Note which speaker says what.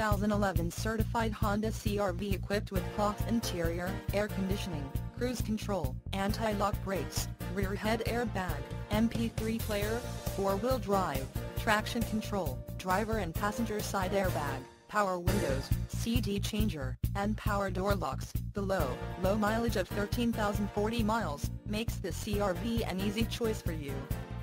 Speaker 1: 2011 certified Honda CR-V equipped with cloth interior, air conditioning, cruise control, anti-lock brakes, rear head airbag, MP3 player, 4-wheel drive, traction control, driver and passenger side airbag, power windows, CD changer, and power door locks. The low mileage of 13,040 miles makes the CR-V an easy choice for you.